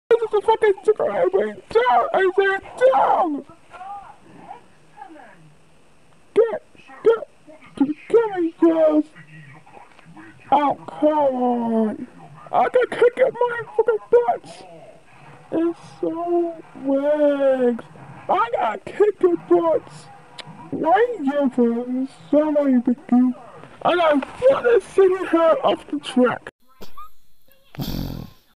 This is a fucking tickle. I went down. I went down. Get, get me, girls. Oh, come on. I got kicked at my fucking butts. It's so rigged. I got kicked at butts. Why you for so many big I got fucking sitting her off the track.